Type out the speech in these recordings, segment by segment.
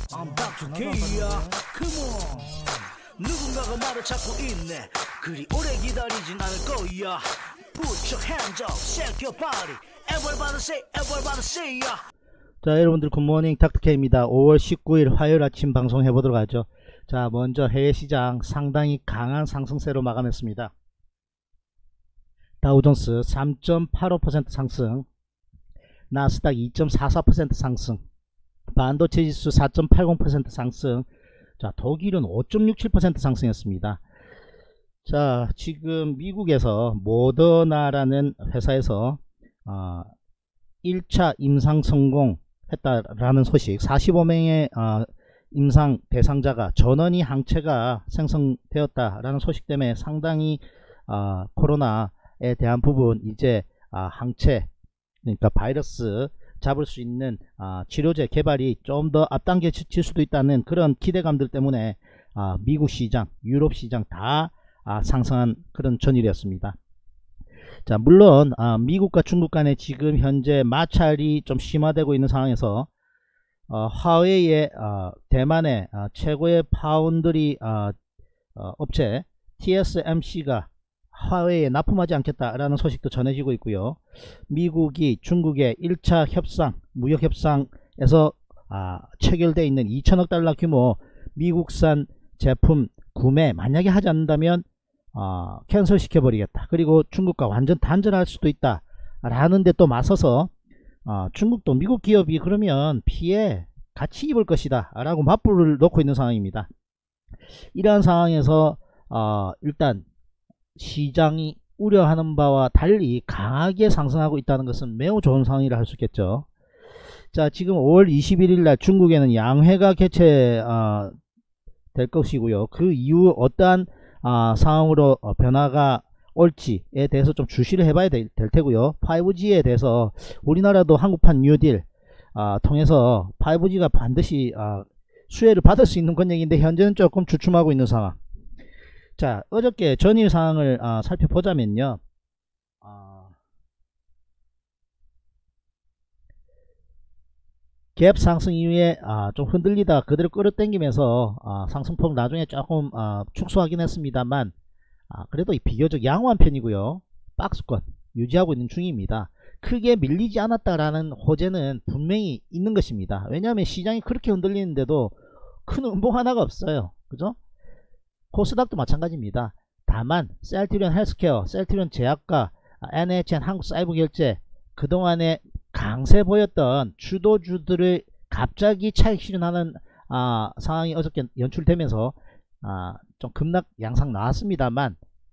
I'm Dr. K야. Come on. 누군가가 나를 찾고 있네. 그리 오래 기다리진 않을 거야. Put your hands up, shake your body. Everybody say ya. 자, 여러분들 굿모닝 닥터K입니다. 5월 19일 화요일 아침 방송 해보도록 하죠. 자, 먼저 해외시장 상당히 강한 상승세로 마감했습니다. 다우존스 3.85% 상승, 나스닥 2.44% 상승, 반도체 지수 4.80% 상승. 자, 독일은 5.67% 상승했습니다. 자, 지금 미국에서 모더나라는 회사에서 1차 임상 성공했다라는 소식, 45명의 임상 대상자가 전원이 항체가 생성되었다라는 소식 때문에 상당히 코로나에 대한 부분 이제 항체, 그러니까 바이러스 잡을 수 있는 치료제 개발이 좀 더 앞당겨질 수도 있다는 그런 기대감들 때문에 미국 시장, 유럽 시장 다 상승한 그런 전일이었습니다. 자, 물론 미국과 중국 간에 지금 현재 마찰이 좀 심화되고 있는 상황에서 화웨이의 대만의 최고의 파운드리 업체 TSMC가 화웨이에 납품하지 않겠다라는 소식도 전해지고 있고요. 미국이 중국의 1차 협상, 무역협상에서 체결되어 있는 2천억 달러 규모 미국산 제품 구매 만약에 하지 않는다면 캔슬 시켜버리겠다. 그리고 중국과 완전 단절할 수도 있다 라는데 또 맞서서 중국도 미국 기업이 그러면 피해 같이 입을 것이다 라고 맞불을 놓고 있는 상황입니다. 이러한 상황에서 일단 시장이 우려하는 바와 달리 강하게 상승하고 있다는 것은 매우 좋은 상황이라 할 수 있겠죠. 자, 지금 5월 21일 날 중국에는 양회가 개최될 것이고요. 그 이후 어떠한 상황으로 변화가 올지에 대해서 좀 주시를 해봐야 될 테고요. 5G에 대해서 우리나라도 한국판 뉴딜 통해서 5G가 반드시 수혜를 받을 수 있는 권역인데 현재는 조금 주춤하고 있는 상황. 자, 어저께 전일 상황을 살펴보자면요. 갭 상승 이후에 좀 흔들리다 그대로 끌어당기면서 상승폭 나중에 조금 축소하긴 했습니다만 그래도 비교적 양호한 편이고요. 박스권 유지하고 있는 중입니다. 크게 밀리지 않았다라는 호재는 분명히 있는 것입니다. 왜냐하면 시장이 그렇게 흔들리는데도 큰 음봉 하나가 없어요. 그죠? 코스닥도 마찬가지입니다. 다만 셀트리온 헬스케어, 셀트리온 제약과 NHN 한국사이버결제 그동안에 강세 보였던 주도주들의 갑자기 차익 실현하는 상황이 어저께 연출되면서 좀 급락 양상 나왔습니다만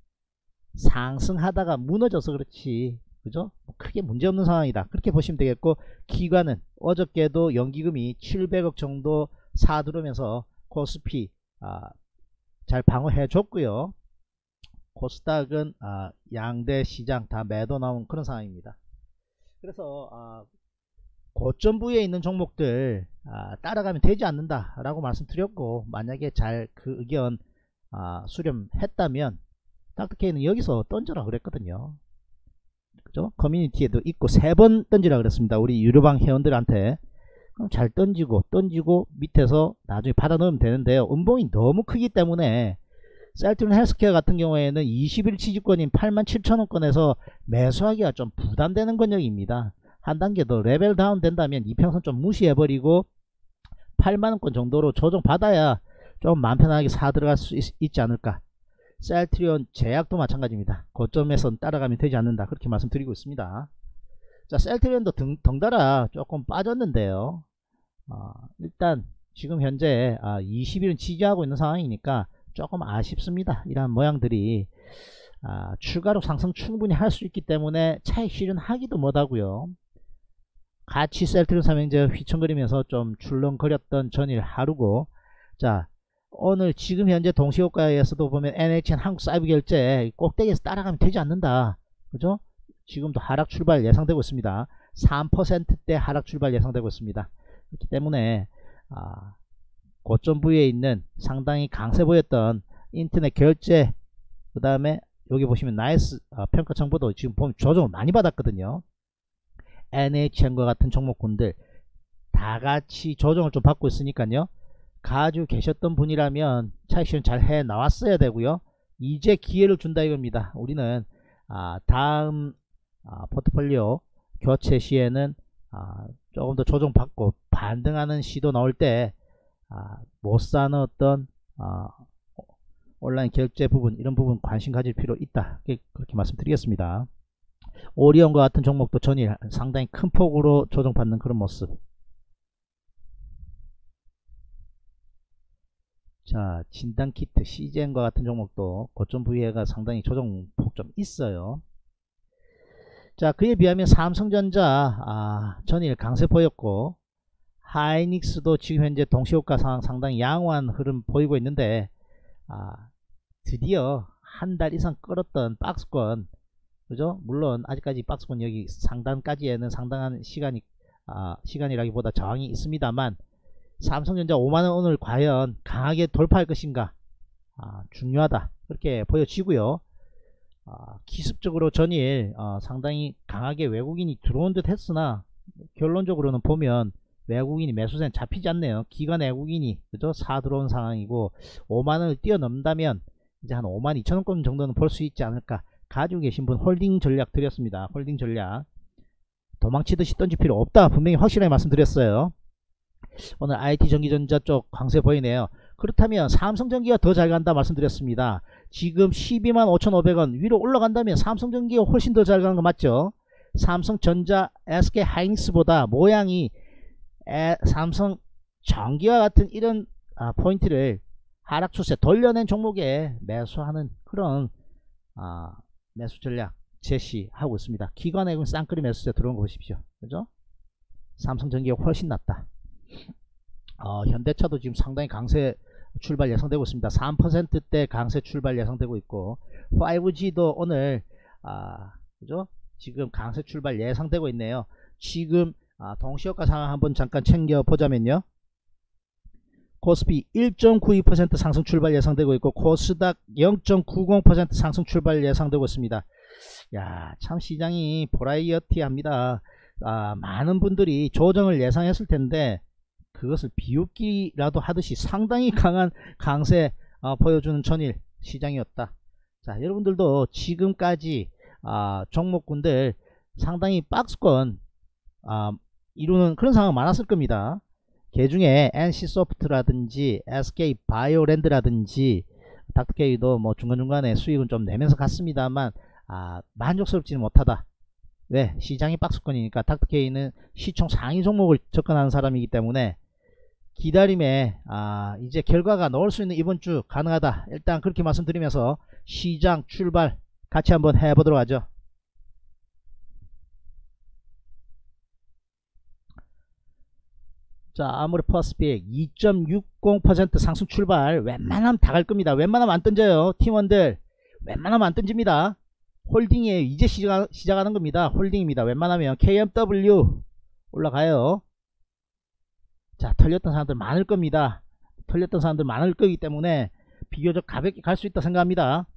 상승하다가 무너져서 그렇지, 그죠? 크게 문제없는 상황이다 그렇게 보시면 되겠고, 기관은 어저께도 연기금이 700억 정도 사들으면서 코스피 잘 방어해 줬고요. 코스닥은 양대 시장 다 매도 나온 그런 상황입니다. 그래서 고점 부위에 있는 종목들 따라가면 되지 않는다 라고 말씀드렸고, 만약에 잘 그 의견 수렴했다면 닥터K는 여기서 던져라 그랬거든요. 그죠? 커뮤니티에도 있고 3번 던지라 그랬습니다. 우리 유료방 회원들한테. 그럼 잘 던지고 밑에서 나중에 받아 넣으면 되는데요. 음봉이 너무 크기 때문에 셀트리온 헬스케어 같은 경우에는 20일 취집권인 87,000원권에서 매수하기가 좀 부담되는 권역입니다. 한 단계 더 레벨 다운 된다면 이평선 좀 무시해버리고 8만원권 정도로 조정 받아야 좀 마음 편하게 사 들어갈 수 있지 않을까. 셀트리온 제약도 마찬가지입니다. 고점에선 따라가면 되지 않는다 그렇게 말씀드리고 있습니다. 자, 셀트리온도 덩달아 조금 빠졌는데요. 일단 지금 현재 20일은 지지하고 있는 상황이니까 조금 아쉽습니다. 이러한 모양들이 추가로 상승 충분히 할 수 있기 때문에 차익 실현하기도 못하고요. 같이 셀트리온 삼형제 휘청거리면서 좀 출렁거렸던 전일 하루고, 자, 오늘 지금 현재 동시효과에서도 보면 NHN 한국사이버결제 꼭대기에서 따라가면 되지 않는다. 그죠? 지금도 하락 출발 예상되고 있습니다. 3%대 하락 출발 예상되고 있습니다. 그렇기 때문에 고점 부위에 있는 상당히 강세 보였던 인터넷 결제, 그 다음에 여기 보시면 나이스 평가 정보도 지금 보면 조정을 많이 받았거든요. NHN과 같은 종목군들 다 같이 조정을 좀 받고 있으니까요. 가지고 계셨던 분이라면 차익 실현 잘 해 나왔어야 되고요. 이제 기회를 준다 이겁니다. 우리는 다음 포트폴리오 교체 시에는 조금 더 조정받고 반등하는 시도 나올 때 못 사는 어떤 온라인 결제 부분, 이런 부분 관심 가질 필요 있다, 그렇게 말씀드리겠습니다. 오리온과 같은 종목도 전일 상당히 큰 폭으로 조정받는 그런 모습. 자, 진단키트 CGN과 같은 종목도 고점 부위가 상당히 조정폭 좀 있어요. 자, 그에 비하면 삼성전자 전일 강세 보였고, 하이닉스도 지금 현재 동시효과 상황 상당히 양호한 흐름 보이고 있는데, 드디어 한 달 이상 끌었던 박스권, 그죠? 물론 아직까지 박스권 여기 상단까지에는 상당한 시간이라기보다 저항이 있습니다만, 삼성전자 5만원 오늘 과연 강하게 돌파할 것인가, 중요하다, 그렇게 보여지고요. 기습적으로 전일 상당히 강하게 외국인이 들어온 듯 했으나, 결론적으로는 보면 외국인이 매수세는 잡히지 않네요. 기관 외국인이, 그죠? 사 들어온 상황이고, 5만원을 뛰어넘는다면 이제 한 52,000원권 정도는 볼 수 있지 않을까. 가지고 계신 분 홀딩 전략 드렸습니다. 홀딩 전략 도망치듯이 던질 필요 없다, 분명히 확실하게 말씀드렸어요. 오늘 IT 전기전자 쪽 강세 보이네요. 그렇다면 삼성전기가 더 잘 간다 말씀드렸습니다. 지금 125,500원 위로 올라간다면 삼성전기가 훨씬 더 잘 가는 거 맞죠? 삼성전자, SK하이닉스보다 모양이 삼성전기와 같은 이런 포인트를 하락 추세 돌려낸 종목에 매수하는 그런 매수 전략 제시하고 있습니다. 기관액은 쌍끌이 매수세 들어온 거 보십시오. 그죠? 삼성전기가 훨씬 낫다. 현대차도 지금 상당히 강세 출발 예상되고 있습니다. 3%대 강세 출발 예상되고 있고, 5G도 오늘 그죠? 지금 강세 출발 예상되고 있네요. 지금 동시효과 상황 한번 잠깐 챙겨 보자면요, 코스피 1.92% 상승 출발 예상되고 있고, 코스닥 0.90% 상승 출발 예상되고 있습니다. 야, 참 시장이 보라이어티합니다. 많은 분들이 조정을 예상했을 텐데 그것을 비웃기라도 하듯이 상당히 강한 강세 보여주는 전일 시장이었다. 자, 여러분들도 지금까지 종목군들 상당히 박스권 이루는 그런 상황 많았을 겁니다. 그 중에 NC소프트라든지 SK바이오랜드라든지 닥터케이도 뭐 중간중간에 수익은 좀 내면서 갔습니다만 만족스럽지는 못하다. 왜? 시장이 박스권이니까. 닥터케이는 시총 상위 종목을 접근하는 사람이기 때문에 기다림에 이제 결과가 나올 수 있는 이번 주 가능하다, 일단 그렇게 말씀드리면서 시장 출발 같이 한번 해보도록 하죠. 자, 아모레 퍼스픽 2.60% 상승 출발. 웬만하면 다 갈 겁니다. 웬만하면 안 던져요. 팀원들 웬만하면 안 던집니다. 홀딩이에요. 이제 시작하는 겁니다. 홀딩입니다. 웬만하면 KMW 올라가요. 자, 털렸던 사람들 많을 겁니다. 털렸던 사람들 많을 거기 때문에 비교적 가볍게 갈 수 있다 생각합니다.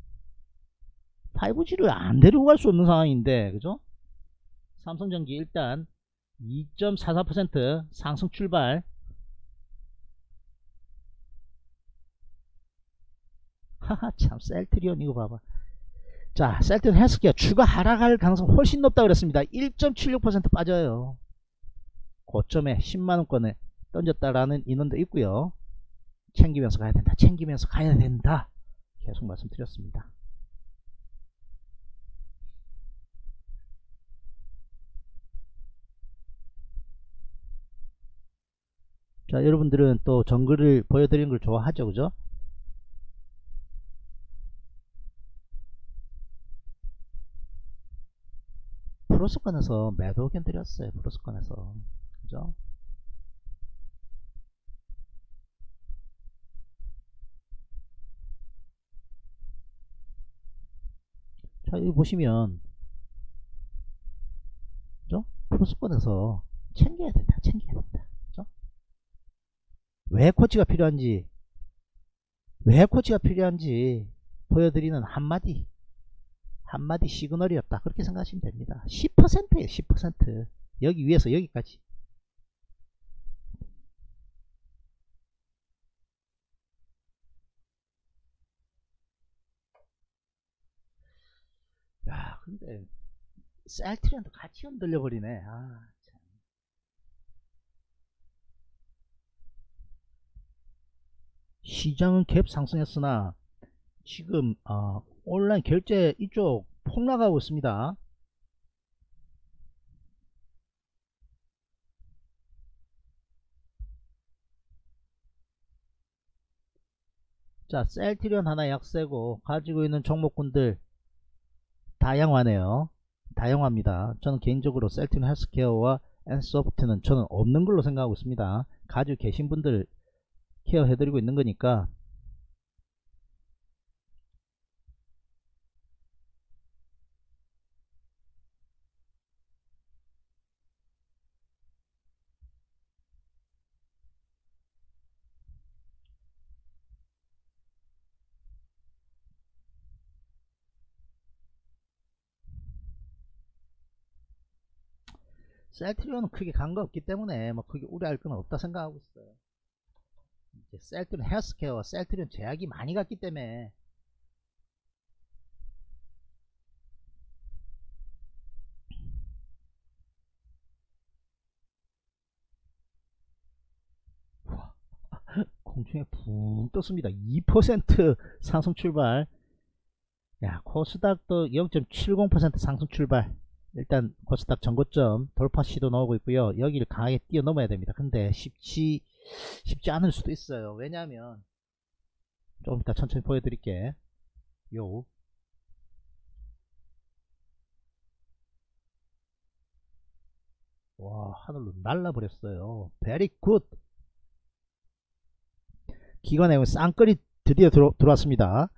5G를 안 데리고 갈 수 없는 상황인데, 그죠? 삼성전기 일단 2.44% 상승 출발. 하하, 참 셀트리온 이거 봐봐. 자, 셀트리온 헬스케어 추가 하락할 가능성 훨씬 높다 그랬습니다. 1.76% 빠져요. 고점에 10만원권을 던졌다라는 인원도 있고요. 챙기면서 가야 된다, 챙기면서 가야 된다, 계속 말씀드렸습니다. 자, 여러분들은 또 정글을 보여드리는 걸 좋아하죠, 그죠? 프로스권에서 매도 의견 드렸어요. 프로스권에서, 그죠? 자, 여기 보시면, 그죠? 프로스권에서 챙겨야 된다, 챙겨야 된다, 그죠? 왜 코치가 필요한지 보여드리는 한마디 시그널이었다, 그렇게 생각하시면 됩니다. 10%에요 10%. 여기 위에서 여기까지. 근데 셀트리온도 같이 흔들려 버리네. 아, 참. 시장은 갭 상승했으나 지금 온라인 결제 이쪽 폭락하고 있습니다. 자, 셀트리온 하나 약세고 가지고 있는 종목군들 다양하네요. 다양합니다. 저는 개인적으로 셀트리온 헬스케어와 엔소프트는 저는 없는 걸로 생각하고 있습니다. 가지고 계신 분들 케어해드리고 있는 거니까. 셀트리온은 크게 간 거 없기 때문에 뭐 크게 우려할 건 없다 생각하고 있어요. 이제 셀트리온 헬스케어와 셀트리온 제약이 많이 갔기 때문에. 공중에 붕 떴습니다. 2% 상승 출발. 야, 코스닥도 0.70% 상승 출발. 일단 코스닥 전고점 돌파 시도 나오고 있고요. 여기를 강하게 뛰어넘어야 됩니다. 근데 쉽지 않을 수도 있어요. 왜냐하면 조금 이따 천천히 보여드릴게. 요. 와, 하늘로 날라버렸어요. 베리 굿. 기관에 쌍끌이 드디어 들어왔습니다.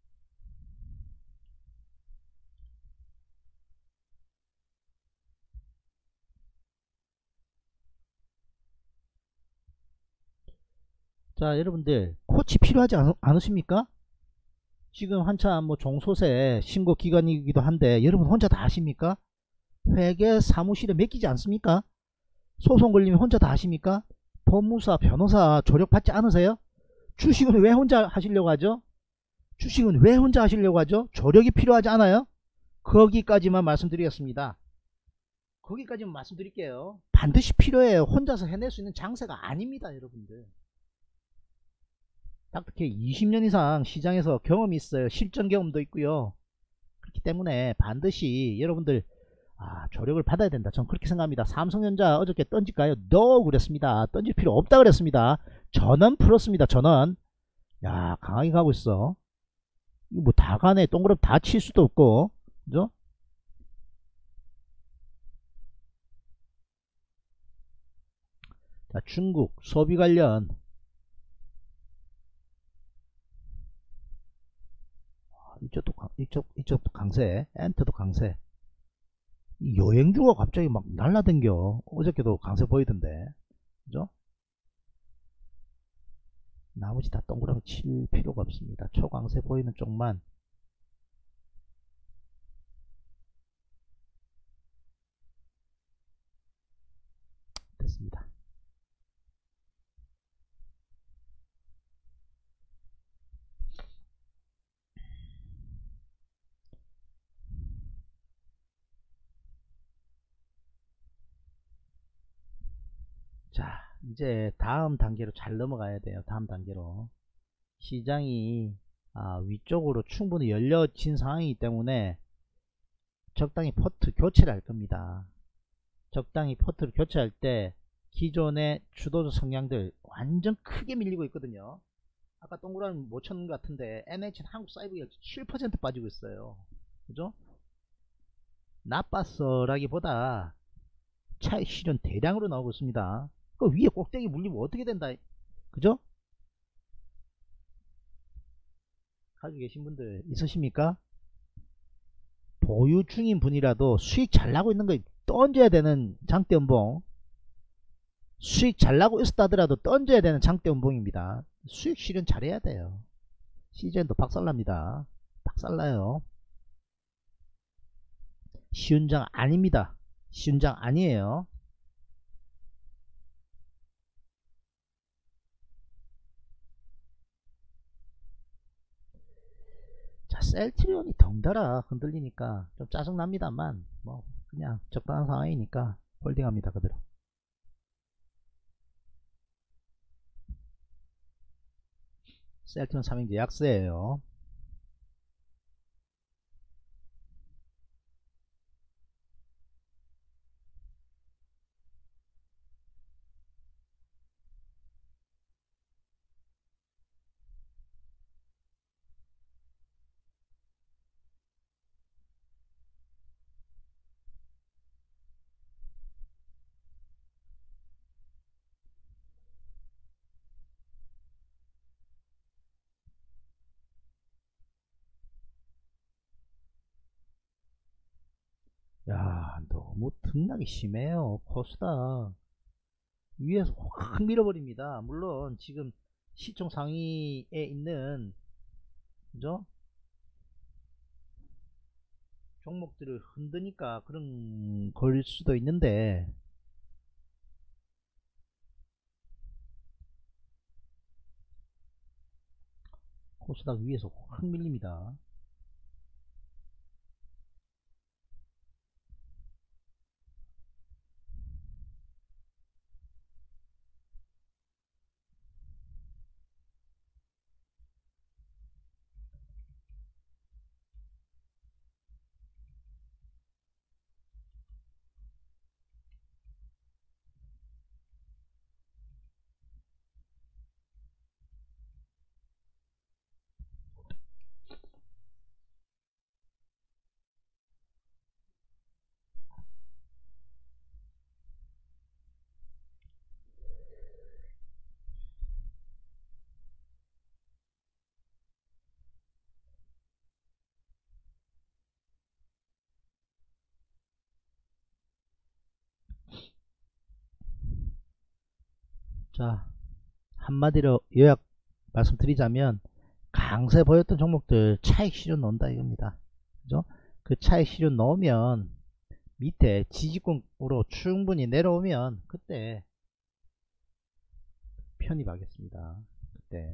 자, 여러분들 코치 필요하지 않으십니까? 지금 한참 뭐 종소세 신고 기간이기도 한데 여러분 혼자 다 하십니까? 회계 사무실에 맡기지 않습니까? 소송 걸리면 혼자 다 하십니까? 법무사 변호사 조력 받지 않으세요? 주식은 왜 혼자 하시려고 하죠? 주식은 왜 혼자 하시려고 하죠? 조력이 필요하지 않아요? 거기까지만 말씀드리겠습니다. 거기까지만 말씀드릴게요. 반드시 필요해요. 혼자서 해낼 수 있는 장세가 아닙니다, 여러분들. 딱히 20년 이상 시장에서 경험이 있어요. 실전 경험도 있고요. 그렇기 때문에 반드시 여러분들 조력을 받아야 된다. 전 그렇게 생각합니다. 삼성전자 어저께 던질까요? No 그랬습니다. 던질 필요 없다 그랬습니다. 전원 풀었습니다. 전원. 야, 강하게 가고 있어. 이거 뭐 다 가네. 동그랗 다 칠 수도 없고, 그죠? 자, 중국 소비 관련 이쪽도 강세. 엔터도 강세. 여행주가 갑자기 막 날라댕겨. 어저께도 강세 보이던데, 그죠? 나머지 다 동그라미 칠 필요가 없습니다. 초강세 보이는 쪽만. 됐습니다. 자, 이제 다음 단계로 잘 넘어가야 돼요. 다음 단계로. 시장이 위쪽으로 충분히 열려진 상황이기 때문에 적당히 포트 교체를 할 겁니다. 적당히 포트를 교체할 때 기존의 주도적 성향들 완전 크게 밀리고 있거든요. 아까 동그라미 못 쳤는 것 같은데 NH는 한국사이버기업이 7% 빠지고 있어요. 그죠? 나빴어라기보다 차익 실현 대량으로 나오고 있습니다. 그 위에 꼭대기 물리면 어떻게 된다, 그죠? 가지고 계신 분들 있으십니까? 보유 중인 분이라도 수익 잘 나고 있는 거 던져야 되는 장대 연봉. 수익 잘 나고 있었다 하더라도 던져야 되는 장대 연봉입니다. 수익 실현 잘해야 돼요. 시즌도 박살납니다. 박살나요. 쉬운 장 아닙니다. 쉬운 장 아니에요. 자, 셀트리온이 덩달아 흔들리니까 좀 짜증납니다만 뭐 그냥 적당한 상황이니까 홀딩합니다. 그대로. 셀트리온 삼행제 약세예요. 야, 너무 등락이 심해요. 코스닥 위에서 확 밀어버립니다. 물론 지금 시총 상위에 있는 그죠? 종목들을 흔드니까 그런 걸 수도 있는데 코스닥 위에서 확 밀립니다. 자, 한마디로 요약 말씀드리자면 강세 보였던 종목들 차익 실현 넣는다 이겁니다. 그죠? 그 차익 실현 넣으면 밑에 지지권으로 충분히 내려오면 그때 편입하겠습니다. 그때.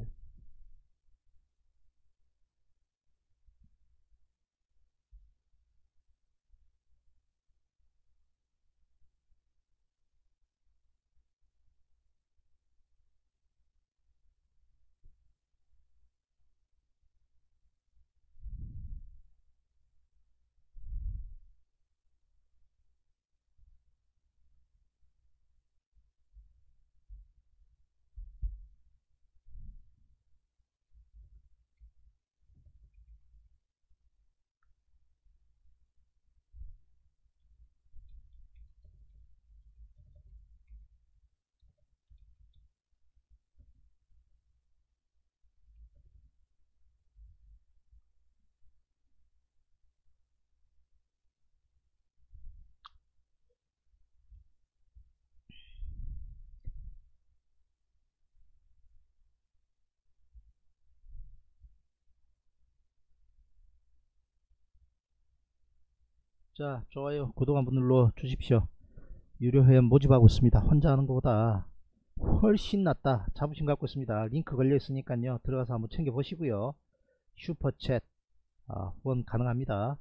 자, 좋아요, 구독 한번 눌러 주십시오. 유료 회원 모집하고 있습니다. 혼자 하는 것보다 훨씬 낫다. 자부심 갖고 있습니다. 링크 걸려 있으니까요. 들어가서 한번 챙겨 보시고요. 슈퍼챗 후원 가능합니다.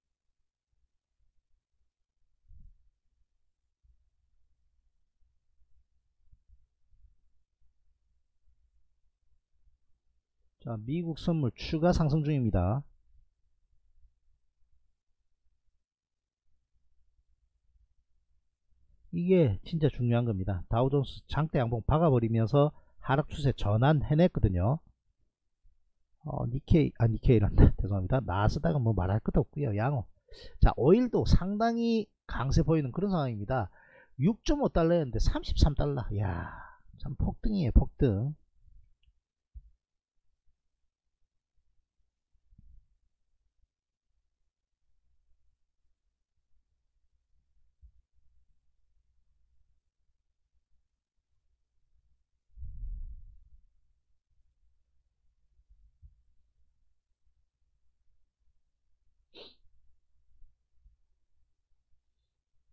자, 미국 선물 추가 상승 중입니다. 이게 진짜 중요한 겁니다. 다우존스 장대 양봉 박아버리면서 하락 추세 전환 해냈거든요. 니케이란다. 죄송합니다. 나스닥은 뭐 말할 것도 없고요. 양호. 자, 오일도 상당히 강세 보이는 그런 상황입니다. 6.5달러였는데 33달러. 이야, 참 폭등이에요, 폭등.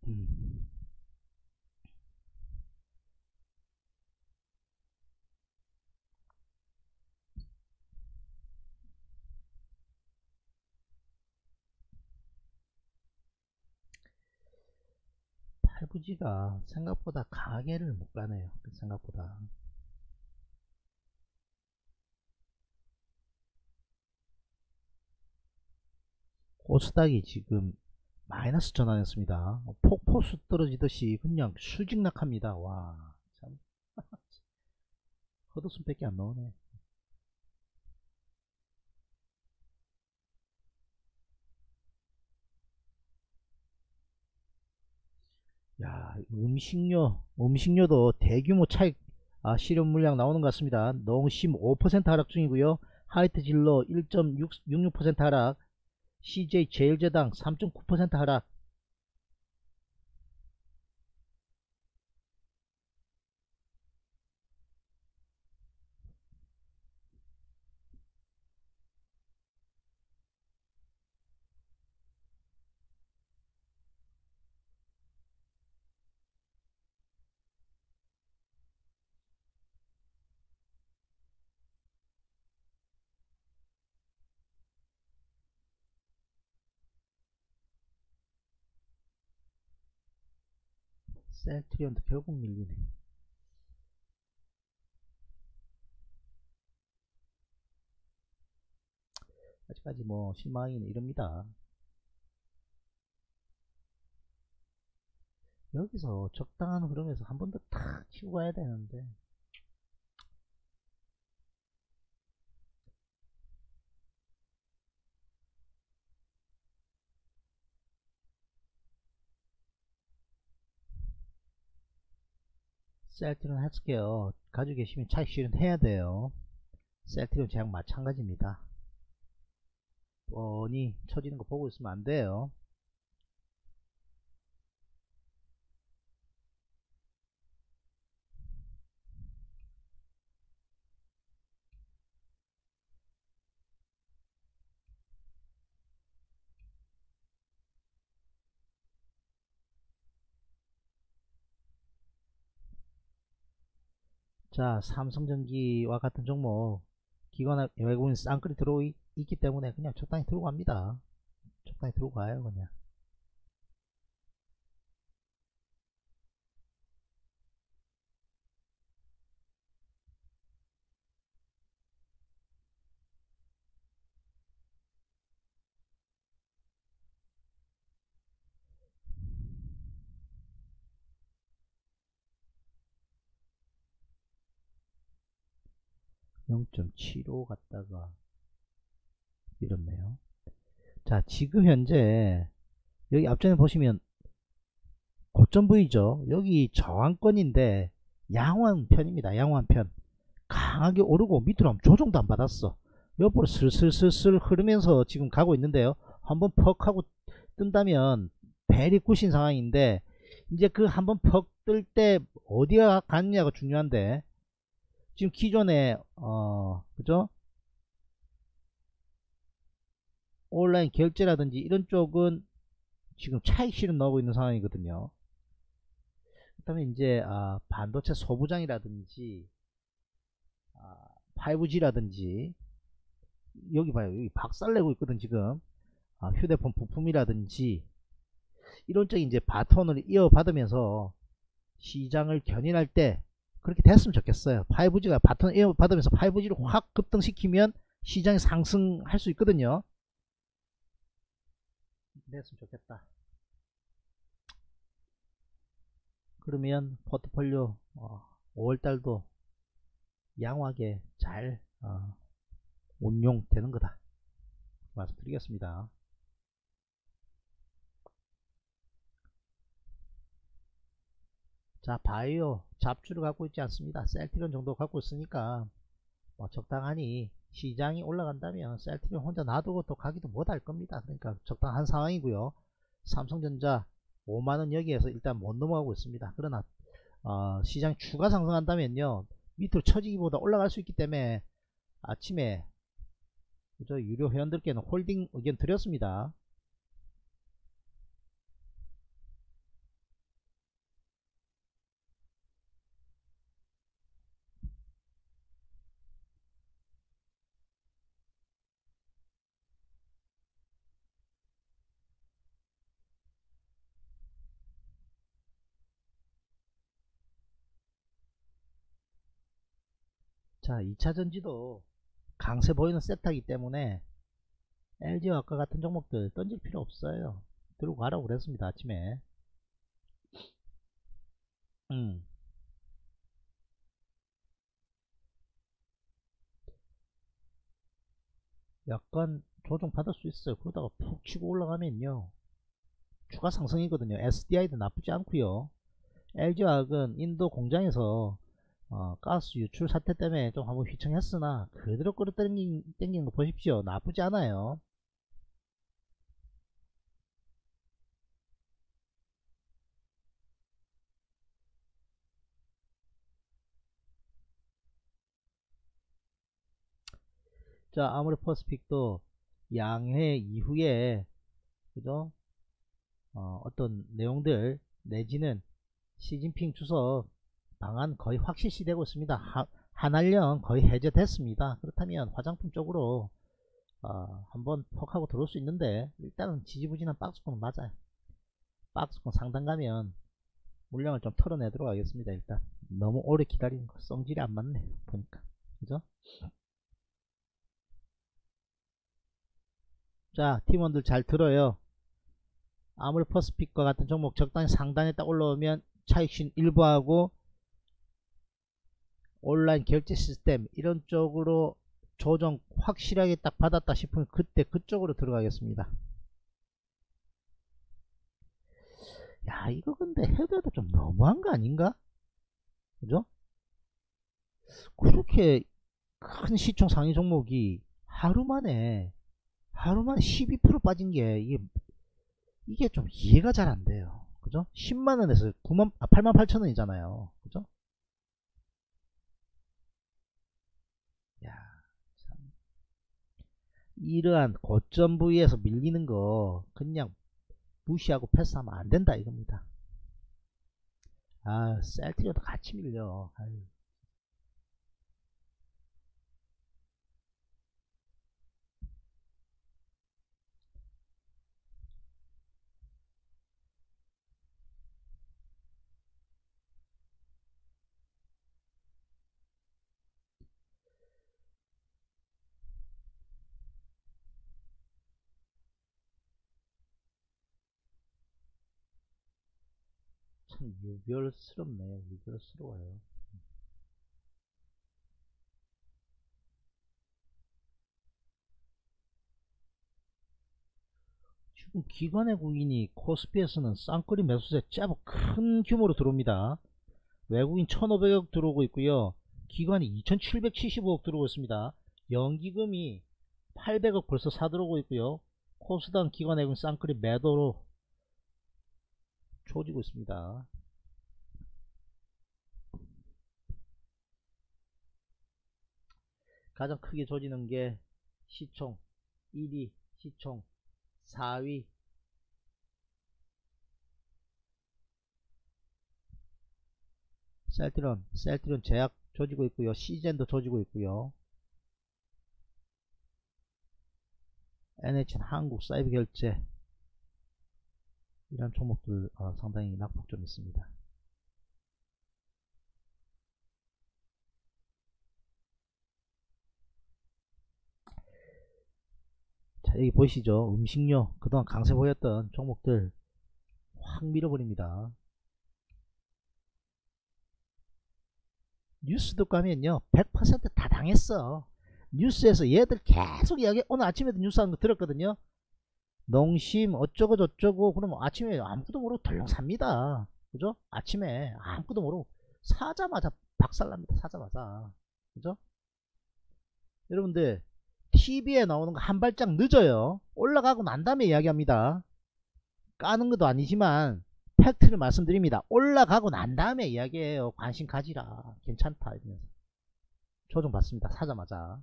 음. 팔부지가 생각보다 강하게를 못 가네요. 생각보다. 코스닥이 지금 마이너스 전환했습니다. 폭포수 떨어지듯이 그냥 수직낙합니다. 와, 참. 헛웃음밖에 안 나오네. 야, 음식료도 대규모 차익 실현 물량 나오는 것 같습니다. 농심 5% 하락 중이고요. 하이트 진로 1.66% 하락, CJ 제일제당 3.9% 하락. 셀트리온도 결국 밀리네. 아직까지 뭐 실망이는 이럽니다. 여기서 적당한 흐름에서 한 번 더 탁 치고 가야 되는데, 셀트리온 헬스케어 가지고 계시면 차익 실현해야 돼요. 셀트리온 제약 마찬가지입니다. 뻔히 쳐지는 거 보고 있으면 안 돼요. 자, 삼성전기와 같은 종목, 기관 외국인 쌍끌이 들어있기 때문에 그냥 적당히 들고 갑니다. 적당히 들고 가요, 그냥. 0.75 갔다가 밀었네요. 자, 지금 현재 여기 앞전에 보시면 고점 부위죠. 여기 저항권인데 양호한 편입니다. 양호한 편. 강하게 오르고 밑으로 하면 조정도 안 받았어. 옆으로 슬슬슬슬 흐르면서 지금 가고 있는데요. 한번 퍽 하고 뜬다면 베리 굿인 상황인데, 이제 그 한번 퍽 뜰 때 어디가 갔느냐가 중요한데, 지금 기존에 그죠? 온라인 결제라든지 이런 쪽은 지금 차익 실현 나오고 있는 상황이거든요. 그다음에 이제 반도체 소부장이라든지 5G라든지, 여기 봐요. 여기 박살내고 있거든 지금. 휴대폰 부품이라든지 이런 쪽이 이제 바톤을 이어받으면서 시장을 견인할 때 그렇게 됐으면 좋겠어요. 5G가 바톤을 이어받으면서 5G를 확 급등시키면 시장이 상승할 수 있거든요. 됐으면 좋겠다. 그러면 포트폴리오 5월달도 양호하게 잘 운용되는 거다 말씀드리겠습니다. 자, 바이오 잡주를 갖고 있지 않습니다. 셀트리온 정도 갖고 있으니까 뭐 적당하니 시장이 올라간다면 셀트리온 혼자 놔두고 또 가기도 못할 겁니다. 그러니까 적당한 상황이고요. 삼성전자 5만원 여기에서 일단 못 넘어가고 있습니다. 그러나 시장이 추가 상승한다면요, 밑으로 처지기보다 올라갈 수 있기 때문에 아침에 그저 유료 회원들께는 홀딩 의견 드렸습니다. 자, 2차전지도 강세 보이는 섹터이기 때문에 LG와 아까 같은 종목들 던질 필요 없어요. 들고 가라고 그랬습니다. 아침에. 약간 조정 받을 수 있어요. 그러다가 푹 치고 올라가면요, 추가 상승이거든요. SDI도 나쁘지 않고요. LG화학은 인도 공장에서 가스 유출 사태 때문에 좀 한번 휘청했으나 그대로 끌어당기는 거 보십시오. 나쁘지 않아요. 자, 아모레퍼시픽도 양회 이후에, 그죠? 어떤 내용들 내지는 시진핑 주석 방안 거의 확실시되고 있습니다. 한한령 거의 해제됐습니다. 그렇다면 화장품 쪽으로 한번 퍽하고 들어올 수 있는데, 일단은 지지부진한 박스권 맞아요. 박스권 상단 가면 물량을 좀 털어내도록 하겠습니다. 일단 너무 오래 기다리는 거 성질이 안 맞네 보니까. 그죠? 자, 팀원들 잘 들어요. 아모레퍼시픽과 같은 종목 적당히 상단에 딱 올라오면 차익신 일부하고 온라인 결제 시스템 이런 쪽으로 조정 확실하게 딱 받았다 싶으면 그때 그쪽으로 들어가겠습니다. 야, 이거 근데 해도 좀 너무한 거 아닌가? 그죠? 그렇게 큰 시총 상위 종목이 하루 만에 12% 빠진 게 이게 좀 이해가 잘 안 돼요. 그죠? 10만원에서 88,000원이잖아요. 그죠? 야, 참. 이러한 고점 부위에서 밀리는 거 그냥 무시하고 패스하면 안 된다 이겁니다. 아, 셀트리온도 같이 밀려. 아유. 참 유별스럽네요. 유별스러워요. 지금 기관의 국인이 코스피에서는 쌍끌이 매수세 제법 큰 규모로 들어옵니다. 외국인 1500억 들어오고 있고요. 기관이 2775억 들어오고 있습니다. 연기금이 800억 벌써 사들어오고 있고요. 코스닥 기관 외국인 쌍끌이 매도로 조지고 있습니다. 가장 크게 조지는 게 시총 1위, 시총 4위, 셀트리온 제약 조지고 있고요. 시젠도 조지고 있고요. NHN 한국 사이버 결제 이런 종목들 상당히 낙폭 좀 있습니다. 자, 여기 보시죠. 음식료 그동안 강세 보였던 종목들 확 밀어버립니다. 뉴스 듣고 하면요 100% 당했어. 뉴스에서 얘들 계속 이야기, 오늘 아침에도 뉴스 한 거 들었거든요. 농심 어쩌고 저쩌고 그러면 아침에 아무것도 모르고 덜렁 삽니다. 그죠? 아침에 아무것도 모르고 사자마자 박살납니다. 사자마자. 그죠? 여러분들 TV에 나오는 거 한 발짝 늦어요. 올라가고 난 다음에 이야기합니다. 까는 것도 아니지만 팩트를 말씀드립니다. 올라가고 난 다음에 이야기해요. 관심 가지라. 괜찮다 이러면서 조정 받습니다. 사자마자.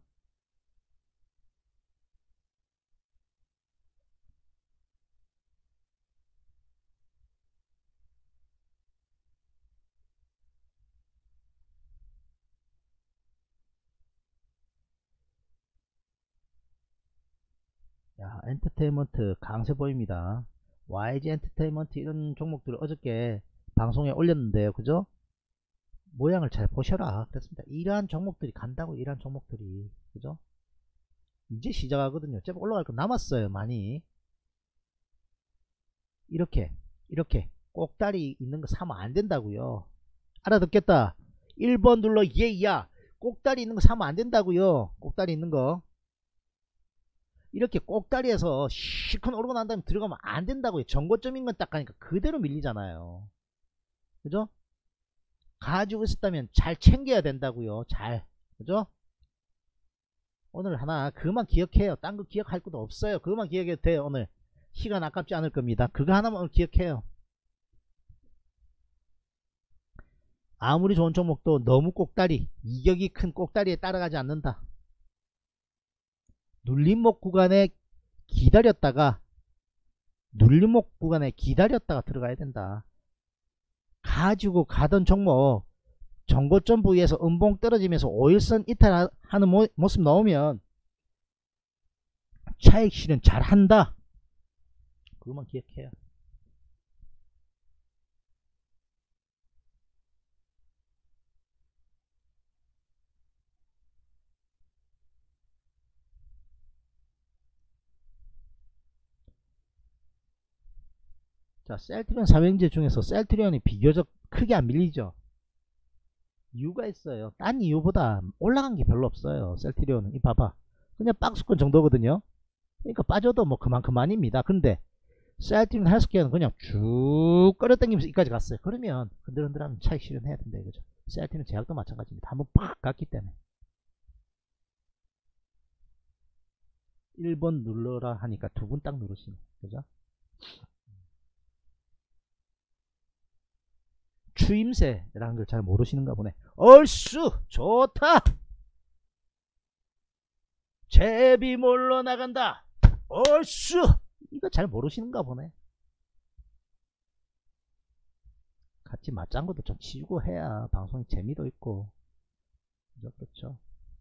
야, 엔터테인먼트 강세 보입니다. YG 엔터테인먼트 이런 종목들을 어저께 방송에 올렸는데요. 그죠? 모양을 잘 보셔라 그랬습니다. 이러한 종목들이 간다고. 이러한 종목들이, 그죠? 이제 시작하거든요. 제법 올라갈 거 남았어요. 많이. 이렇게 꼭다리 있는 거 사면 안 된다고요. 알아듣겠다. 1번 눌러. 예야. 꼭다리 있는 거 사면 안 된다고요. 꼭다리 있는 거. 이렇게 꼭다리에서 실컷 오르고 난 다음에 들어가면 안 된다고요. 정고점인 건 딱 가니까 그대로 밀리잖아요. 그죠? 가지고 있었다면 잘 챙겨야 된다고요. 잘. 그죠? 오늘 하나 그것만 기억해요. 딴 거 기억할 것도 없어요. 그것만 기억해도 돼요. 오늘 시간 아깝지 않을 겁니다. 그거 하나만 오늘 기억해요. 아무리 좋은 종목도 너무 꼭다리, 이격이 큰 꼭다리에 따라가지 않는다. 눌림목 구간에 기다렸다가 들어가야 된다. 가지고 가던 종목 정고점 부위에서 음봉 떨어지면서 5일선 이탈하는 모습 나오면 차익 실현 잘한다. 그것만 기억해요. 자, 셀트리온 삼형제 중에서 셀트리온이 비교적 크게 안 밀리죠. 이유가 있어요. 딴 이유보다 올라간 게 별로 없어요. 셀트리온은. 이 봐봐. 그냥 박스권 정도거든요. 그러니까 빠져도 뭐 그만입니다. 근데 셀트리온 헬스케어는 그냥 쭉 끌어당기면서 이까지 갔어요. 그러면 흔들흔들하면 차익 실현해야 된다 이거죠. 셀트리온 제약도 마찬가지입니다. 한번 팍 갔기 때문에. 1번 눌러라 하니까 두 분 딱 누르시네. 그죠? 추임새라는 걸 잘 모르시는가 보네. 얼쑤 좋다. 제비 몰러 나간다. 얼쑤. 이거 잘 모르시는가 보네. 같이 맞장구도 좀 치고 해야 방송이 재미도 있고. 그렇죠.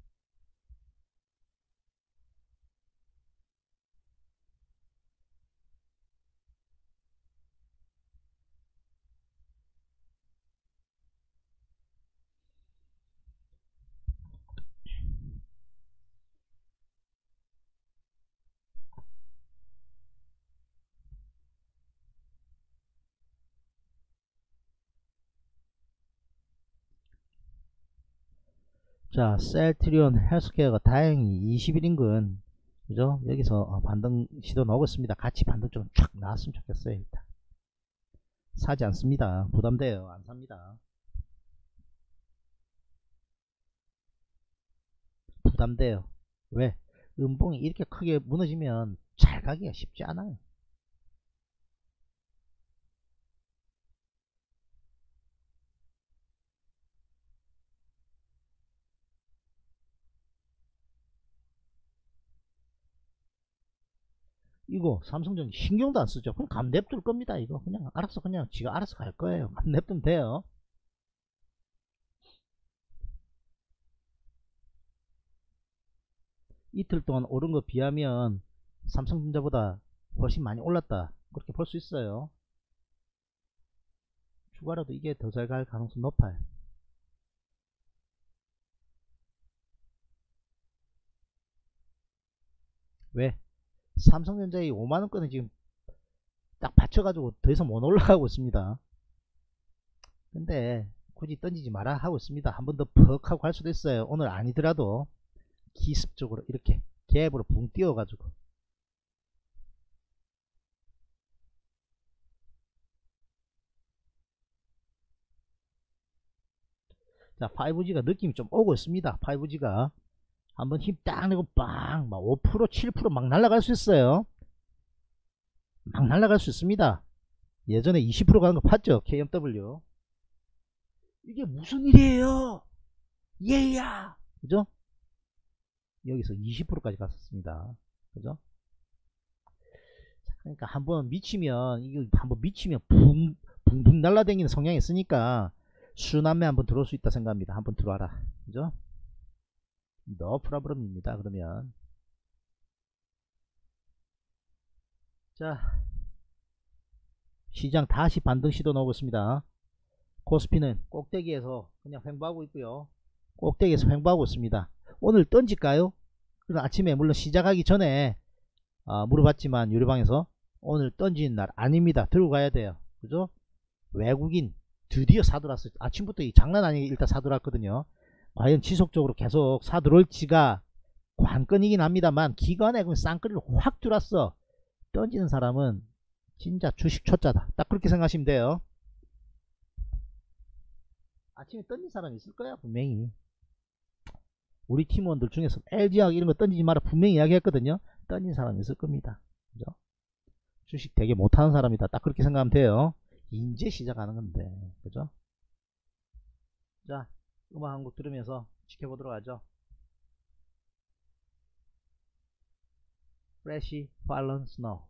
자, 셀트리온 헬스케어가 다행히 20일 인근, 그죠? 여기서 반등 시도 나오고 있습니다. 같이 반등 좀 쫙 나왔으면 좋겠어요. 일단 사지 않습니다. 부담돼요. 안 삽니다. 부담돼요. 왜? 음봉이 이렇게 크게 무너지면 잘 가기가 쉽지 않아요. 이거 삼성전기 신경도 안 쓰죠. 그럼 감 냅둘 겁니다. 이거 그냥 알아서 그냥 지가 알아서 갈 거예요. 감 냅두면 돼요. 이틀 동안 오른 거 비하면 삼성전자보다 훨씬 많이 올랐다. 그렇게 볼 수 있어요. 추가로도 이게 더 잘 갈 가능성 높아요. 왜? 삼성전자의 5만원권은 지금 딱 받쳐가지고 더 이상 못 올라가고 있습니다. 근데 굳이 던지지 마라 하고 있습니다. 한 번 더 퍽 하고 갈 수도 있어요. 오늘 아니더라도 기습적으로 이렇게 갭으로 붕 띄워가지고. 자, 5G가 느낌이 좀 오고 있습니다. 5G가 한번 힘 딱 내고 빵 막 5% 7% 막 날아갈 수 있어요. 막 날아갈 수 있습니다. 예전에 20% 가는 거 봤죠? KMW. 이게 무슨 일이에요? 얘야! 그죠? 여기서 20%까지 갔었습니다. 그죠? 그러니까 한번 미치면, 이거 한번 미치면 붕붕 날라다니는 성향이 있으니까 순환매 한번 들어올 수 있다 생각합니다. 한번 들어와라. 그죠? 너 프라브럼입니다. 그러면. 자, 시장 다시 반등 시도 나오고 있습니다. 코스피는 꼭대기에서 그냥 횡보하고 있고요. 꼭대기에서 횡보하고 있습니다. 오늘 던질까요? 아침에 물론 시작하기 전에 물어봤지만 유료방에서 오늘 던지는 날 아닙니다. 들고 가야 돼요. 그죠? 외국인 드디어 사들어왔어요. 아침부터 이 장난 아니게 일단 사들어왔거든요. 과연 지속적으로 계속 사들어올지가 관건이긴 합니다만 기관에 그 쌍끌이를 확 들었어. 던지는 사람은 진짜 주식 초짜다. 딱 그렇게 생각하시면 돼요. 아침에 던진 사람 있을 거야 분명히. 우리 팀원들 중에서 LG하고 이런 거 던지지 마라 분명히 이야기했거든요. 던진 사람 있을 겁니다. 그죠? 주식 되게 못하는 사람이다. 딱 그렇게 생각하면 돼요. 이제 시작하는 건데. 그죠? 자, 음악 한 곡 들으면서 지켜보도록 하죠. Flashy Fallen Snow.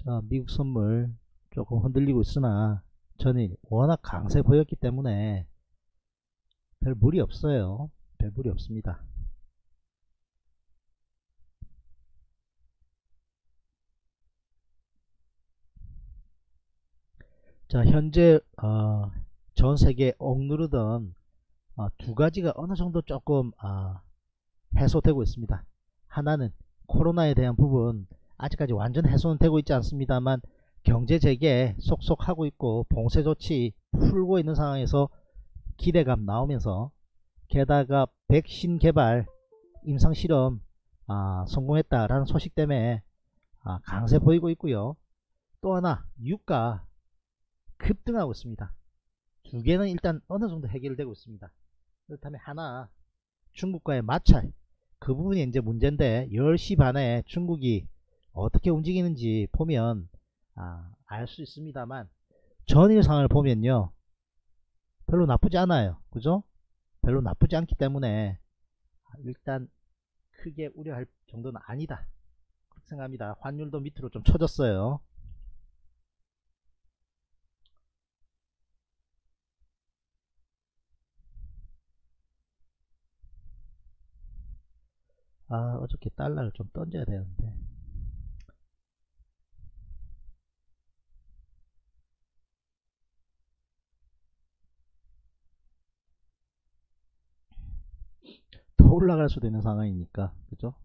자, 미국 선물 조금 흔들리고 있으나 전일 워낙 강세 보였기 때문에 별 무리 없어요. 별 무리 없습니다. 자, 현재 전 세계 억누르던 두 가지가 어느 정도 조금 해소되고 있습니다. 하나는 코로나에 대한 부분 아직까지 완전 해소는 되고 있지 않습니다만 경제 재개 속속 하고 있고 봉쇄 조치 풀고 있는 상황에서 기대감 나오면서 게다가 백신 개발 임상 실험 성공했다라는 소식 때문에 강세 보이고 있고요. 또 하나 유가 급등하고 있습니다. 두 개는 일단 어느 정도 해결되고 있습니다. 그렇다면 하나 중국과의 마찰 그 부분이 이제 문제인데 10시 반에 중국이 어떻게 움직이는지 보면 알 수 있습니다만 전일상을 보면요 별로 나쁘지 않아요. 그죠? 별로 나쁘지 않기 때문에 일단 크게 우려할 정도는 아니다 그렇게 생각합니다. 환율도 밑으로 좀 쳐졌어요. 어저께 달러를 좀 던져야 되는데 더 올라갈 수도 있는 상황이니까 그죠?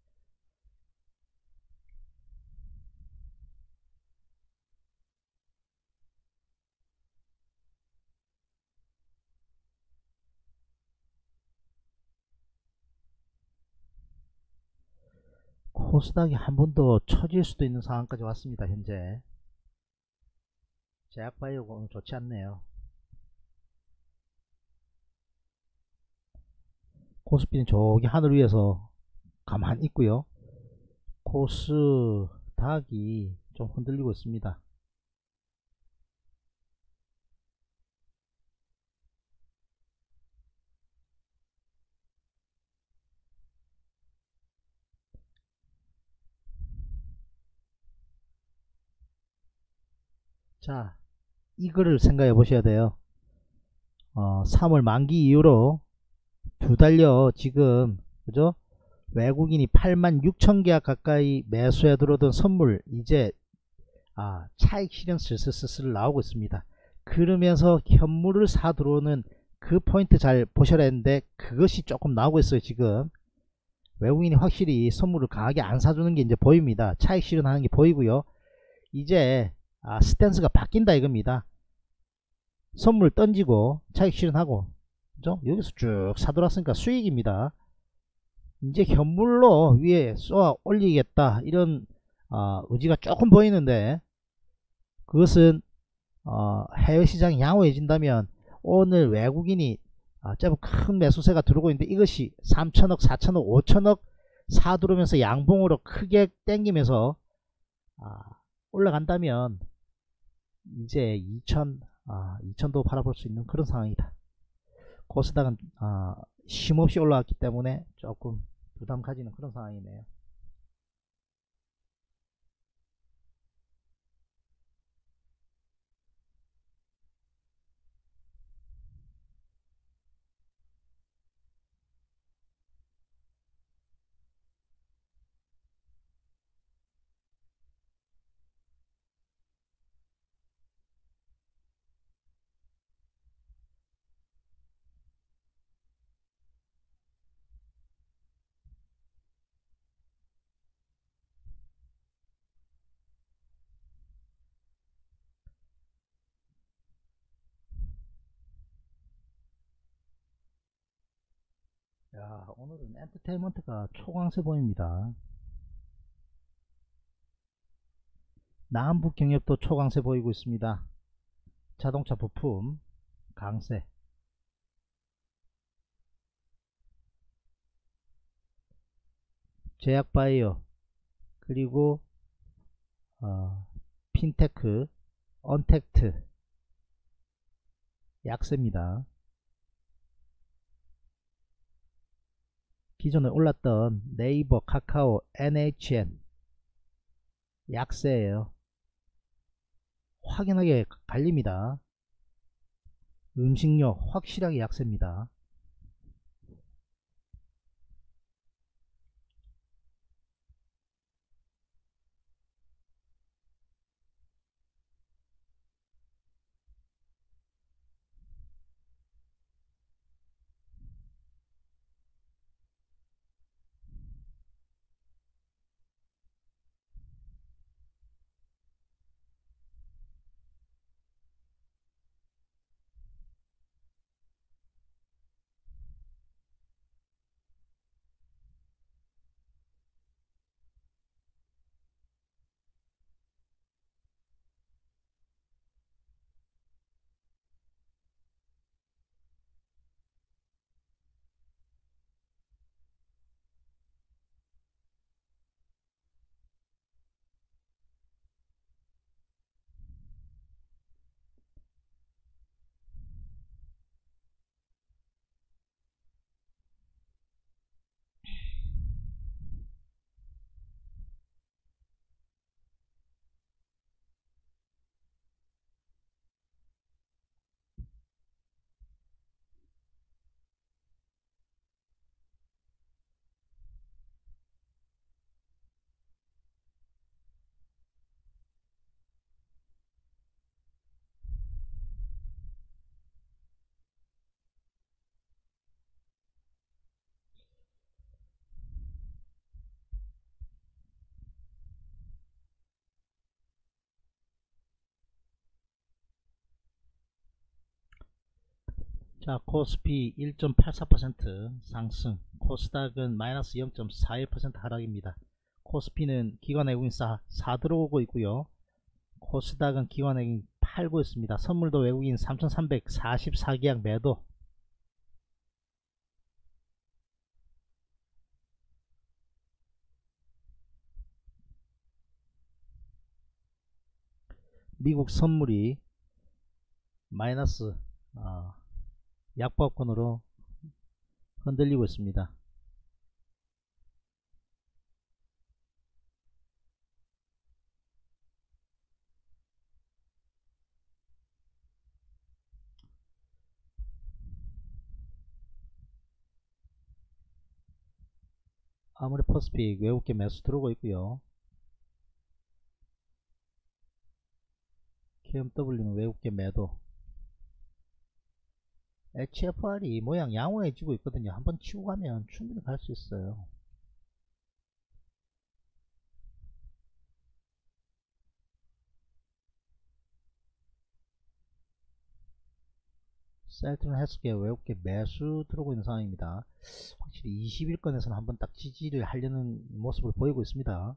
코스닥이 한 번 더 처질 수도 있는 상황까지 왔습니다. 현재 제약바이오가 오늘 좋지 않네요. 코스피는 저기 하늘 위에서 가만히 있고요. 코스닥이 좀 흔들리고 있습니다. 자, 이거를 생각해 보셔야 돼요. 3월 만기 이후로 두 달여 지금 그죠? 외국인이 86,000계약 가까이 매수해 들어오던 선물 이제 차익 실현 슬슬 나오고 있습니다. 그러면서 현물을 사 들어오는 그 포인트 잘 보셔야 했는데 그것이 조금 나오고 있어요. 지금 외국인이 확실히 선물을 강하게 안 사주는 게 이제 보입니다. 차익 실현하는 게 보이고요. 이제 스탠스가 바뀐다 이겁니다. 선물 던지고 차익 실현하고 그죠? 여기서 쭉 사들어왔으니까 수익입니다. 이제 현물로 위에 쏘아 올리겠다 이런 의지가 조금 보이는데 그것은 해외시장이 양호해진다면 오늘 외국인이 제법 큰 매수세가 들어오고 있는데 이것이 3천억 4천억 5천억 사 들어오면서 양봉으로 크게 땡기면서 올라간다면 이제 2000도 바라볼 수 있는 그런 상황이다. 코스닥은 쉼없이 올라왔기 때문에 조금 부담 가지는 그런 상황이네요. 야, 오늘은 엔터테인먼트가 초강세 보입니다. 남북 경협도 초강세 보이고 있습니다. 자동차 부품 강세, 제약바이오 그리고 핀테크, 언택트 약세입니다. 기존에 올랐던 네이버, 카카오, NHN 약세예요. 확연하게 갈립니다. 음식료 확실하게 약세입니다. 자, 코스피 1.84% 상승, 코스닥은 마이너스 0.41% 하락입니다. 코스피는 기관 외국인 사 들어오고 있고요. 코스닥은 기관 외국인 팔고 있습니다. 선물도 외국인 3,344계약 매도. 미국 선물이 마이너스 약보합권으로 흔들리고 있습니다. 아무리 퍼스픽 외국계 매수 들어오고 있고요. KMW는 외국계 매도. HFR이 모양 양호해지고 있거든요. 한번 치고 가면 충분히 갈 수 있어요. 셀트론 헬스케어 외국계 매수 들어오고 있는 상황입니다. 확실히 20일권에서는 한번 딱 지지를 하려는 모습을 보이고 있습니다.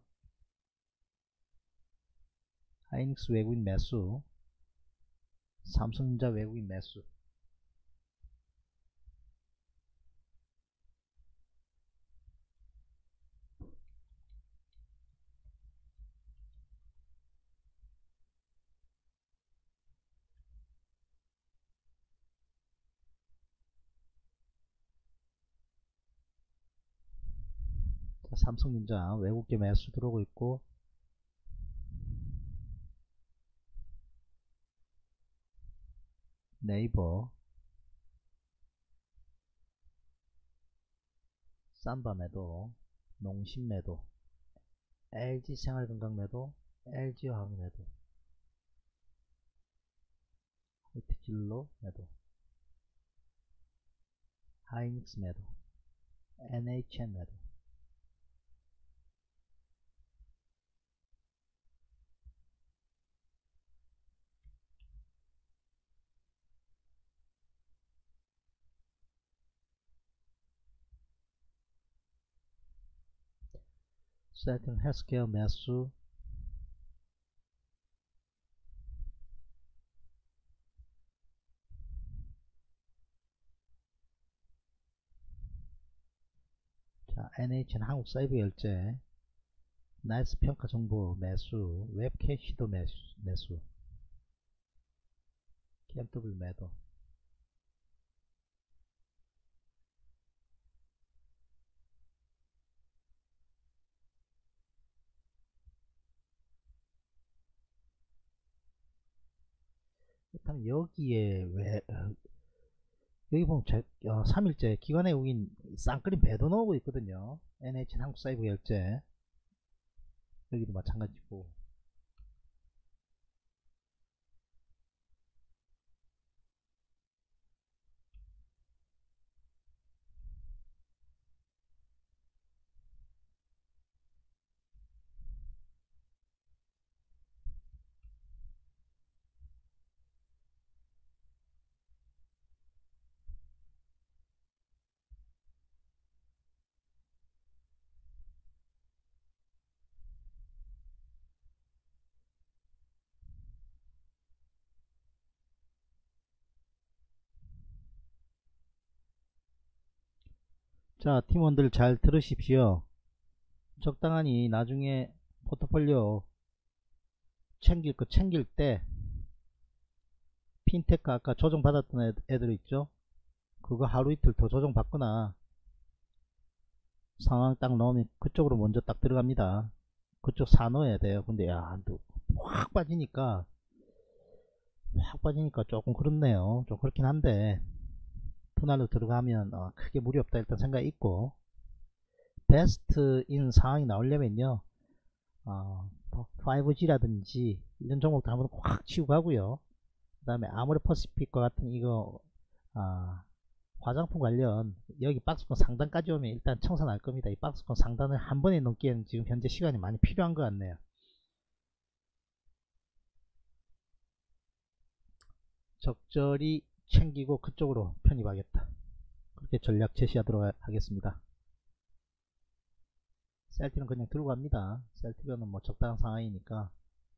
하이닉스 외국인 매수, 삼성전자 외국인 매수. 삼성전자 외국계 매수 들어오고 있고, 네이버 삼바 매도, 농심 매도, LG 생활건강 매도, LG화학 매도, 하이트진로 매도, 하이닉스 매도, NHN 매도. 셀트론 헬스케어 매수, 자, NHN 한국사이버결제, 나이스 평가 정보 매수, 웹캐시도 매수, KMW 매도. 그렇다면 여기에 왜 여기 보면 3일째 기관 외국인 쌍끌림 배도 나오고 있거든요. NH 한국사이버결제 여기도 마찬가지고. 자, 팀원들 잘 들으십시오. 적당하니 나중에 포트폴리오 챙길 거 챙길 때 핀테크 아까 조정 받았던 애들 있죠? 그거 하루 이틀 더 조정 받거나 상황 딱 나오면 그쪽으로 먼저 딱 들어갑니다. 그쪽 사놓아야 돼요. 근데 야, 또 확 빠지니까 조금 그렇네요. 좀 그렇긴 한데 분할로 들어가면 크게 무리 없다 일단 생각이 있고, 베스트인 상황이 나오려면요 5G라든지 이런 종목들 한번 확 치고 가고요. 그 다음에 아모레 퍼시픽과 같은 이거 화장품 관련 여기 박스권 상단까지 오면 일단 청산할 겁니다. 이 박스권 상단을 한 번에 넘기에는 지금 현재 시간이 많이 필요한 것 같네요. 적절히 챙기고 그쪽으로 편입하겠다, 그렇게 전략 제시하도록 하겠습니다. 셀티는 그냥 들고 갑니다. 셀티변은 뭐 적당한 상황이니까.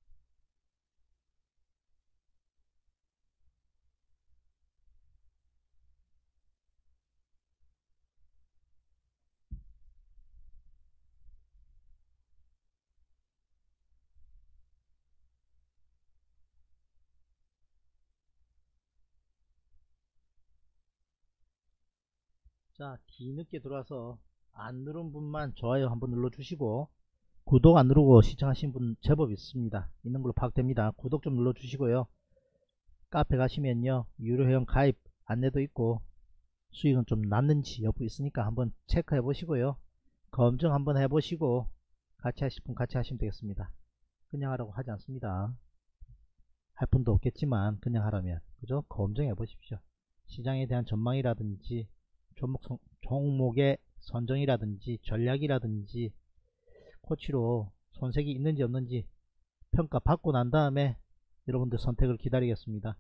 자, 뒤늦게 들어와서 안 누른 분만 좋아요 한번 눌러주시고, 구독 안 누르고 시청하신 분 제법 있습니다. 있는 걸로 파악됩니다. 구독 좀 눌러주시고요. 카페 가시면요 유료 회원 가입 안내도 있고 수익은 좀 났는지 여부 있으니까 한번 체크해 보시고요. 검증 한번 해보시고 같이 하실 분 같이 하시면 되겠습니다. 그냥 하라고 하지 않습니다. 할 분도 없겠지만 그냥 하라면 그죠? 검증해 보십시오. 시장에 대한 전망이라든지 종목의 선정이라든지 전략이라든지 코치로 손색이 있는지 없는지 평가 받고 난 다음에 여러분들 선택을 기다리겠습니다.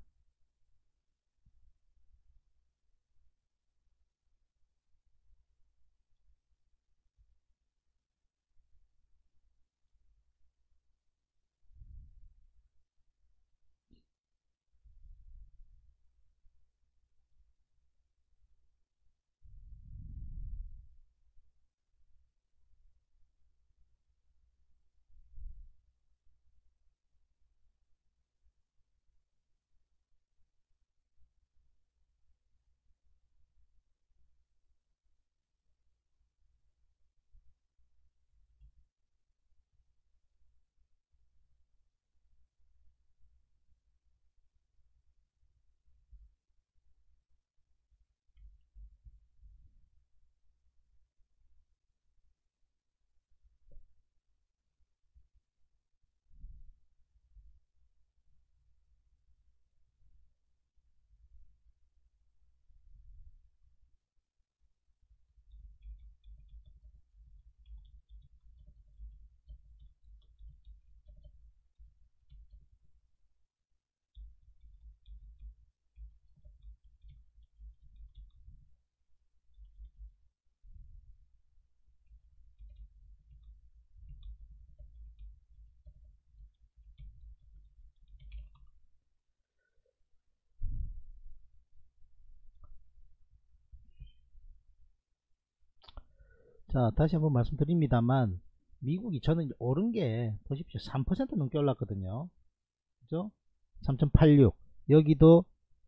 자, 다시 한번 말씀드립니다만 미국이 저는 오른게 보십시오. 3% 넘게 올랐거든요. 그죠? 3.86 여기도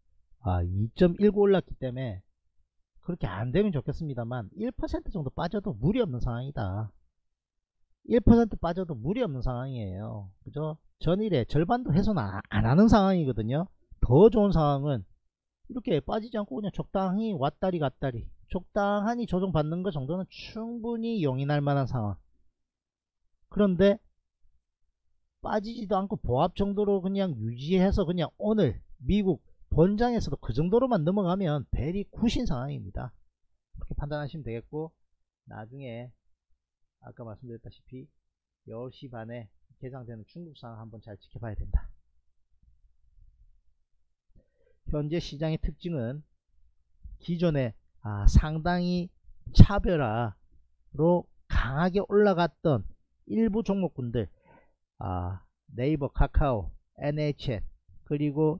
2.19 올랐기 때문에 그렇게 안되면 좋겠습니다만 1% 정도 빠져도 무리 없는 상황이다. 1% 빠져도 무리 없는 상황이에요. 그죠? 전일에 절반도 훼손 안 하는 상황이거든요. 더 더 좋은 상황은 이렇게 빠지지 않고 그냥 적당히 왔다리 갔다리 적당히 조정받는 것 정도는 충분히 용인할 만한 상황. 그런데 빠지지도 않고 보합 정도로 그냥 유지해서 그냥 오늘 미국 본장에서도 그 정도로만 넘어가면 베리 굿인 상황입니다. 그렇게 판단하시면 되겠고, 나중에 아까 말씀드렸다시피 10시 반에 개장되는 중국 상황 한번 잘 지켜봐야 된다. 현재 시장의 특징은 기존에 상당히 차별화로 강하게 올라갔던 일부 종목군들, 네이버, 카카오, NHN, 그리고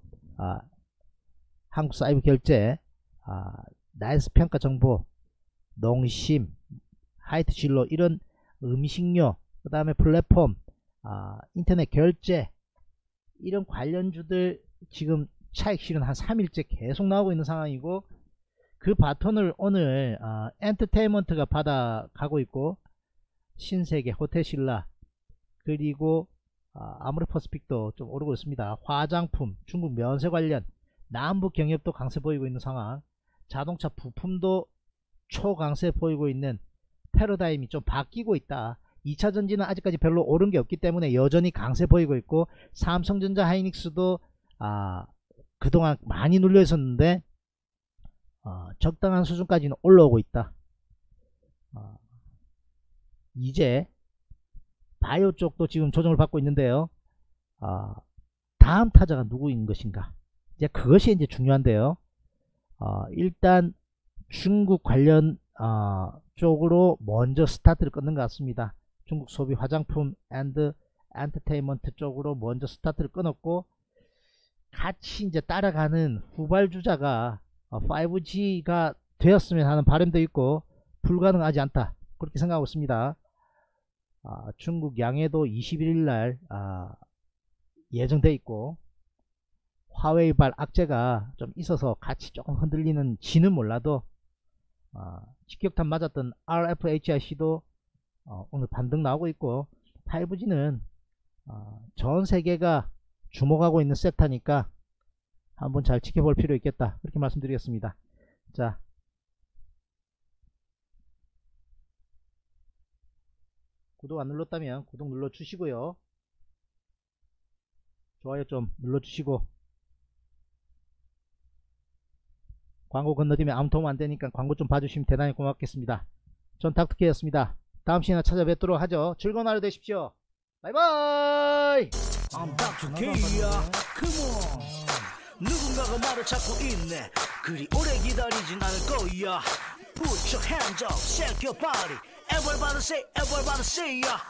한국사이버결제, 나이스평가정보, 농심, 하이트진로, 이런 음식료, 그 다음에 플랫폼, 인터넷 결제, 이런 관련주들 지금 차익 실현 한 3일째 계속 나오고 있는 상황이고, 그 바톤을 오늘 엔터테인먼트가 받아가고 있고, 신세계, 호텔신라, 그리고 아모레퍼시픽도 좀 오르고 있습니다. 화장품, 중국 면세 관련, 남북 경협도 강세 보이고 있는 상황, 자동차 부품도 초강세 보이고 있는 패러다임이 좀 바뀌고 있다. 2차전지는 아직까지 별로 오른 게 없기 때문에 여전히 강세 보이고 있고, 삼성전자, 하이닉스도 그동안 많이 눌려 있었는데 적당한 수준까지는 올라오고 있다. 이제 바이오 쪽도 지금 조정을 받고 있는데요. 다음 타자가 누구인 것인가, 이제 그것이 이제 중요한데요. 일단 중국 관련 쪽으로 먼저 스타트를 끊는 것 같습니다. 중국 소비 화장품 앤드 엔터테인먼트 쪽으로 먼저 스타트를 끊었고, 같이 이제 따라가는 후발주자가 5G가 되었으면 하는 바람도 있고, 불가능하지 않다, 그렇게 생각하고 있습니다. 중국 양해도 21일날 예정돼 있고, 화웨이발 악재가 좀 있어서 같이 조금 흔들리는지는 몰라도 직격탄 맞았던 RFHIC도 오늘 반등 나오고 있고, 5G는 전 세계가 주목하고 있는 섹터니까 한번 잘 지켜볼 필요 있겠다, 그렇게 말씀드리겠습니다. 자, 구독 안 눌렀다면 구독 눌러 주시고요, 좋아요 좀 눌러 주시고, 광고 건너뛰면 아무 도움 안 되니까 광고 좀 봐주시면 대단히 고맙겠습니다. 전 닥터케였습니다. 다음 시간에 찾아뵙도록 하죠. 즐거운 하루 되십시오. 바이바이. I'm Dr. K야. Come on. 누군가가 나를 찾고 있네. 그리 오래 기다리진 않을 거야. Put your hands up, shake your body. Everybody say, everybody say, yeah.